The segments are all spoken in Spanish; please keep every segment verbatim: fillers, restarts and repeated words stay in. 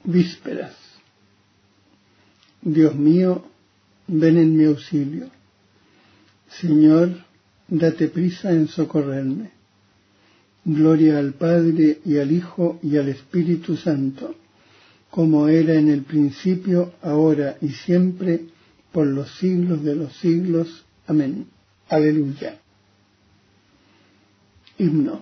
Vísperas. Dios mío, ven en mi auxilio. Señor, date prisa en socorrerme. Gloria al Padre, y al Hijo, y al Espíritu Santo, como era en el principio, ahora y siempre, por los siglos de los siglos. Amén. Aleluya. Himno.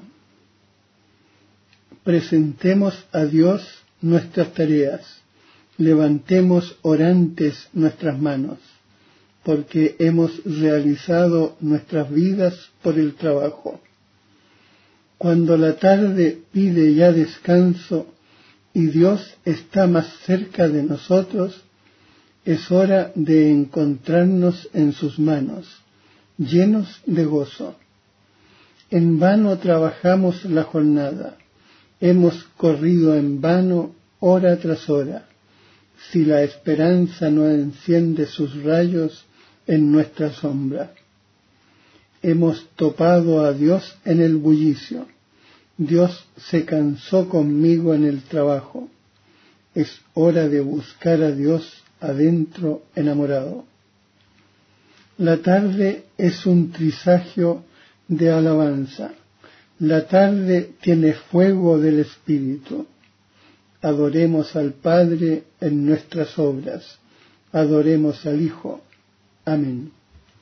Presentemos a Dios nuestras tareas, levantemos orantes nuestras manos, porque hemos realizado nuestras vidas por el trabajo. Cuando la tarde pide ya descanso y Dios está más cerca de nosotros, es hora de encontrarnos en sus manos, llenos de gozo. En vano trabajamos la jornada, hemos corrido en vano hora tras hora, si la esperanza no enciende sus rayos en nuestra sombra. Hemos topado a Dios en el bullicio. Dios se cansó conmigo en el trabajo. Es hora de buscar a Dios adentro enamorado. La tarde es un trisagio de alabanza. La tarde tiene fuego del Espíritu. Adoremos al Padre en nuestras obras. Adoremos al Hijo. Amén.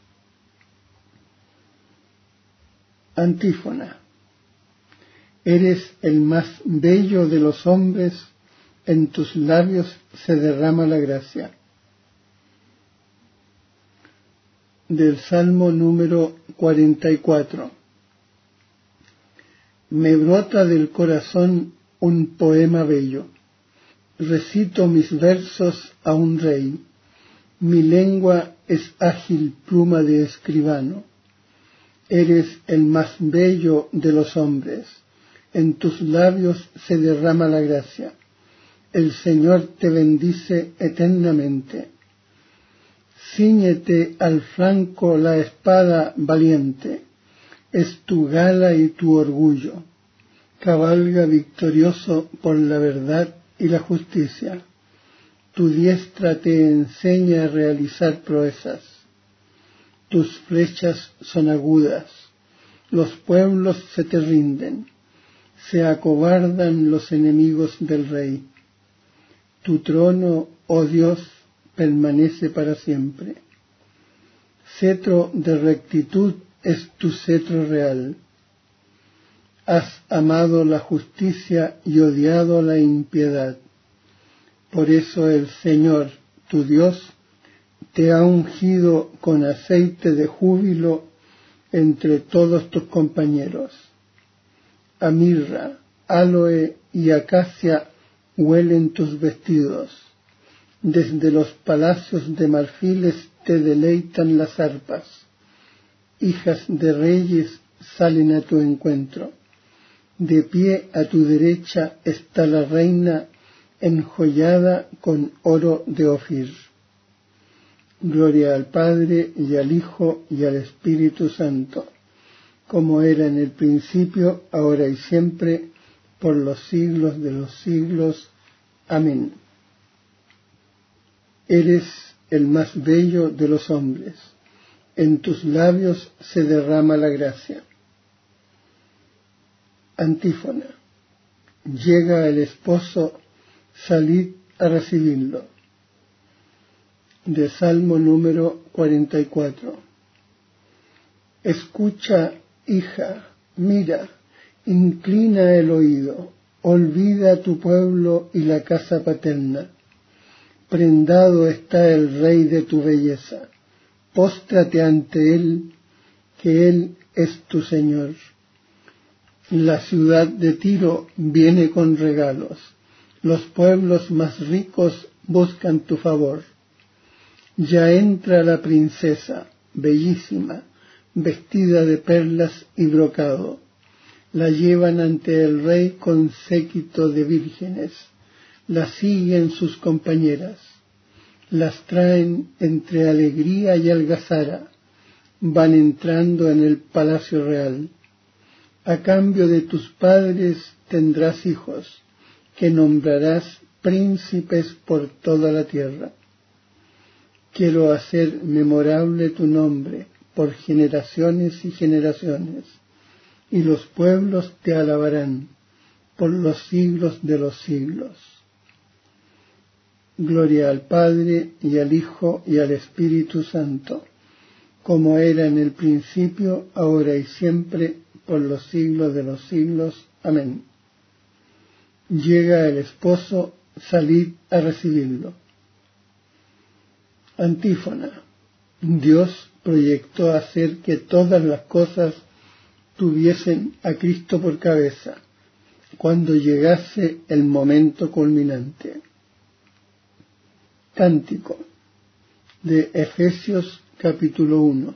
Antífona. Eres el más bello de los hombres, en tus labios se derrama la gracia. Del Salmo número cuarenta y cuatro. Me brota del corazón un poema bello. Recito mis versos a un rey. Mi lengua es ágil pluma de escribano. Eres el más bello de los hombres. En tus labios se derrama la gracia. El Señor te bendice eternamente. Cíñete al flanco la espada valiente. Es tu gala y tu orgullo. Cabalga victorioso por la verdad y la justicia. Tu diestra te enseña a realizar proezas. Tus flechas son agudas. Los pueblos se te rinden. Se acobardan los enemigos del rey. Tu trono, oh Dios, permanece para siempre. Cetro de rectitud es tu cetro real. Has amado la justicia y odiado la impiedad. Por eso el Señor, tu Dios, te ha ungido con aceite de júbilo entre todos tus compañeros. A mirra, áloe y acacia huelen tus vestidos. Desde los palacios de marfiles te deleitan las arpas. Hijas de reyes salen a tu encuentro. De pie a tu derecha está la reina enjollada con oro de Ofir. Gloria al Padre, y al Hijo, y al Espíritu Santo, como era en el principio, ahora y siempre, por los siglos de los siglos. Amén. Eres el más bello de los hombres. En tus labios se derrama la gracia. Antífona. Llega el esposo, salid a recibirlo. De Salmo número cuarenta y cuatro. Escucha, hija, mira, inclina el oído, olvida tu pueblo y la casa paterna. Prendado está el rey de tu belleza. Póstrate ante él, que él es tu Señor. La ciudad de Tiro viene con regalos. Los pueblos más ricos buscan tu favor. Ya entra la princesa, bellísima, vestida de perlas y brocado. La llevan ante el rey con séquito de vírgenes. La siguen sus compañeras. Las traen entre alegría y algazara. Van entrando en el palacio real. A cambio de tus padres tendrás hijos, que nombrarás príncipes por toda la tierra. Quiero hacer memorable tu nombre por generaciones y generaciones, y los pueblos te alabarán por los siglos de los siglos. Gloria al Padre, y al Hijo, y al Espíritu Santo, como era en el principio, ahora y siempre, por los siglos de los siglos. Amén. Llega el esposo, salid a recibirlo. Antífona. Dios proyectó hacer que todas las cosas tuviesen a Cristo por cabeza, cuando llegase el momento culminante. Cántico de Efesios capítulo uno.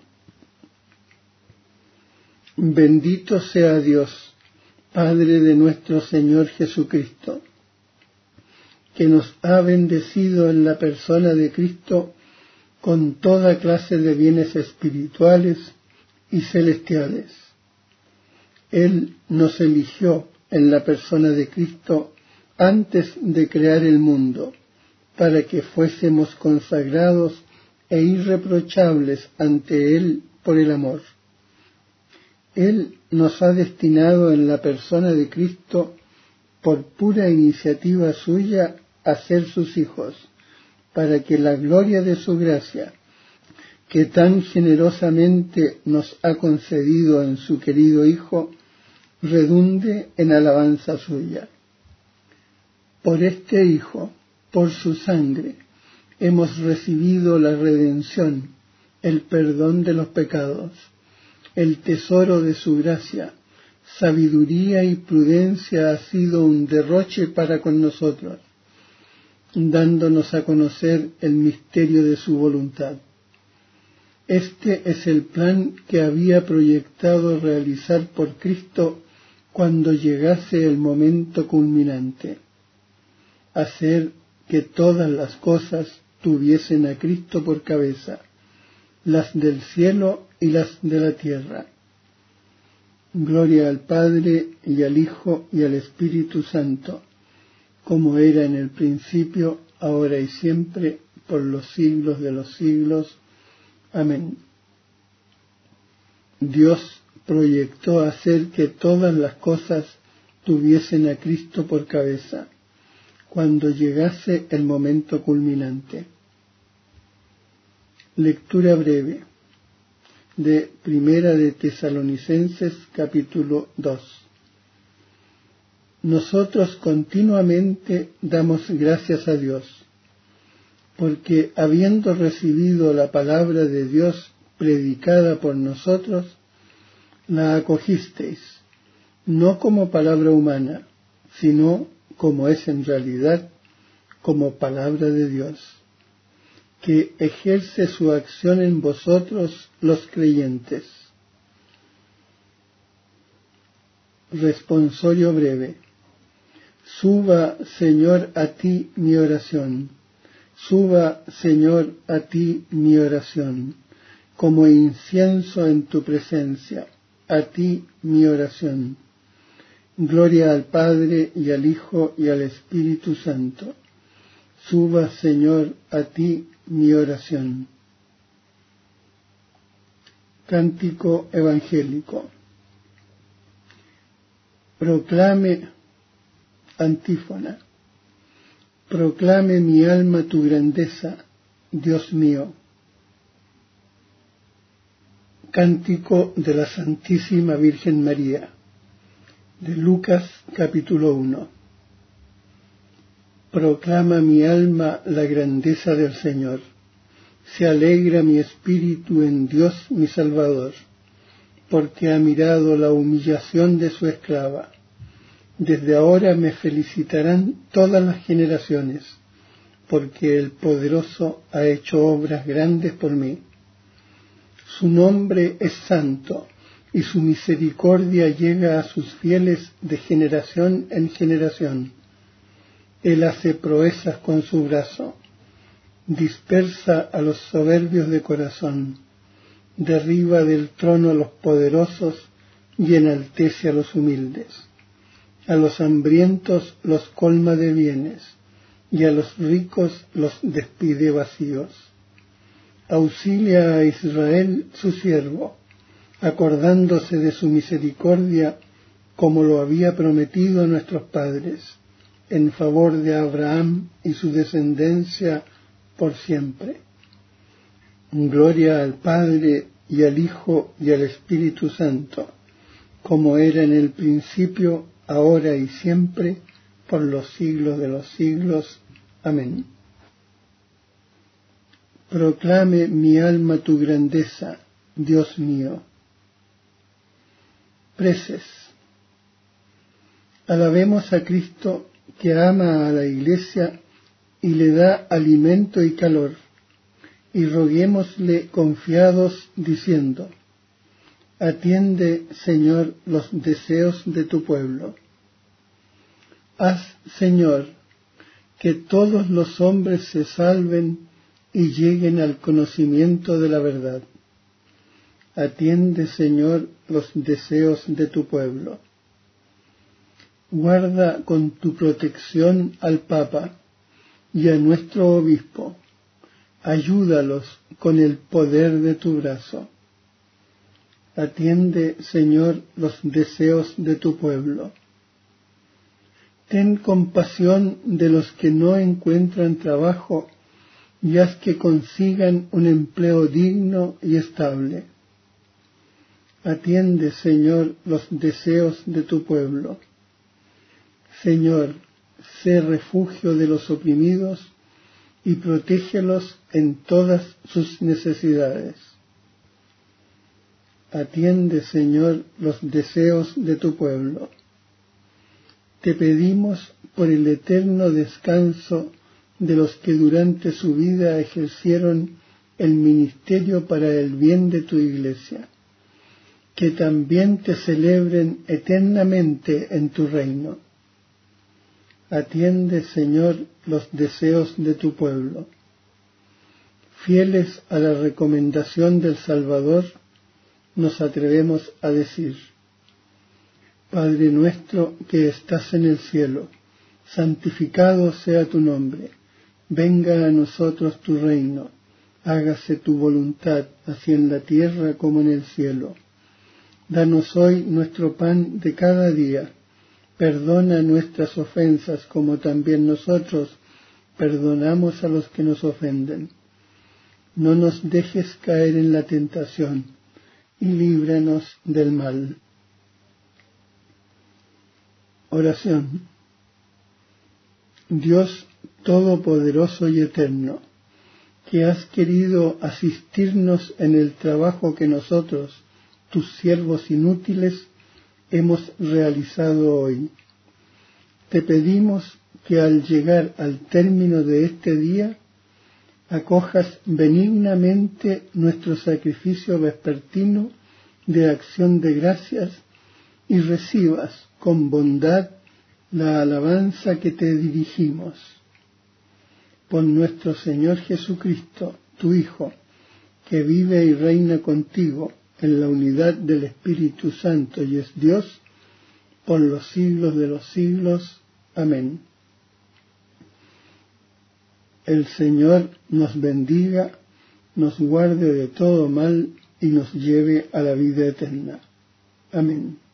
Bendito sea Dios, Padre de nuestro Señor Jesucristo, que nos ha bendecido en la persona de Cristo con toda clase de bienes espirituales y celestiales. Él nos eligió en la persona de Cristo antes de crear el mundo, para que fuésemos consagrados e irreprochables ante Él por el amor. Él nos ha destinado en la persona de Cristo, por pura iniciativa suya, a ser sus hijos, para que la gloria de su gracia, que tan generosamente nos ha concedido en su querido Hijo, redunde en alabanza suya. Por este Hijo, por su sangre, hemos recibido la redención, el perdón de los pecados, el tesoro de su gracia. Sabiduría y prudencia ha sido un derroche para con nosotros, dándonos a conocer el misterio de su voluntad. Este es el plan que había proyectado realizar por Cristo cuando llegase el momento culminante: hacer que todas las cosas tuviesen a Cristo por cabeza, las del cielo y las de la tierra. Gloria al Padre, y al Hijo, y al Espíritu Santo, como era en el principio, ahora y siempre, por los siglos de los siglos. Amén. Dios proyectó hacer que todas las cosas tuviesen a Cristo por cabeza, cuando llegase el momento culminante. Lectura breve de Primera de Tesalonicenses capítulo dos. Nosotros continuamente damos gracias a Dios, porque habiendo recibido la palabra de Dios predicada por nosotros, la acogisteis, no como palabra humana, sino como es en realidad, como palabra de Dios, que ejerce su acción en vosotros los creyentes. Responsorio breve. Suba, Señor, a ti mi oración. Suba, Señor, a ti mi oración, como incienso en tu presencia, a ti mi oración. Gloria al Padre, y al Hijo, y al Espíritu Santo. Suba, Señor, a ti mi oración. Cántico evangélico. Proclame, antífona. Proclame mi alma tu grandeza, Dios mío. Cántico de la Santísima Virgen María, de Lucas capítulo uno. Proclama mi alma la grandeza del Señor. Se alegra mi espíritu en Dios mi Salvador, porque ha mirado la humillación de su esclava. Desde ahora me felicitarán todas las generaciones, porque el Poderoso ha hecho obras grandes por mí. Su nombre es santo, y su misericordia llega a sus fieles de generación en generación. Él hace proezas con su brazo, dispersa a los soberbios de corazón, derriba del trono a los poderosos y enaltece a los humildes. A los hambrientos los colma de bienes, y a los ricos los despide vacíos. Auxilia a Israel su siervo, acordándose de su misericordia, como lo había prometido a nuestros padres, en favor de Abraham y su descendencia por siempre. Gloria al Padre, y al Hijo, y al Espíritu Santo, como era en el principio, ahora y siempre, por los siglos de los siglos. Amén. Proclame mi alma tu grandeza, Dios mío. Preces. Alabemos a Cristo, que ama a la Iglesia y le da alimento y calor, y roguémosle confiados diciendo: atiende, Señor, los deseos de tu pueblo. Haz, Señor, que todos los hombres se salven y lleguen al conocimiento de la verdad. Atiende, Señor, los deseos de tu pueblo. Guarda con tu protección al Papa y a nuestro obispo. Ayúdalos con el poder de tu brazo. Atiende, Señor, los deseos de tu pueblo. Ten compasión de los que no encuentran trabajo y haz que consigan un empleo digno y estable. Atiende, Señor, los deseos de tu pueblo. Señor, sé refugio de los oprimidos y protégelos en todas sus necesidades. Atiende, Señor, los deseos de tu pueblo. Te pedimos por el eterno descanso de los que durante su vida ejercieron el ministerio para el bien de tu Iglesia, que también te celebren eternamente en tu reino. Atiende, Señor, los deseos de tu pueblo. Fieles a la recomendación del Salvador, nos atrevemos a decir: Padre nuestro que estás en el cielo, santificado sea tu nombre. Venga a nosotros tu reino. Hágase tu voluntad, así en la tierra como en el cielo. Danos hoy nuestro pan de cada día. Perdona nuestras ofensas, como también nosotros perdonamos a los que nos ofenden. No nos dejes caer en la tentación, y líbranos del mal. Oración. Dios Todopoderoso y Eterno, que has querido asistirnos en el trabajo que nosotros, tus siervos inútiles, hemos realizado hoy. Te pedimos que al llegar al término de este día, acojas benignamente nuestro sacrificio vespertino de acción de gracias y recibas con bondad la alabanza que te dirigimos. Por nuestro Señor Jesucristo, tu Hijo, que vive y reina contigo en la unidad del Espíritu Santo y es Dios, por los siglos de los siglos. Amén. El Señor nos bendiga, nos guarde de todo mal y nos lleve a la vida eterna. Amén.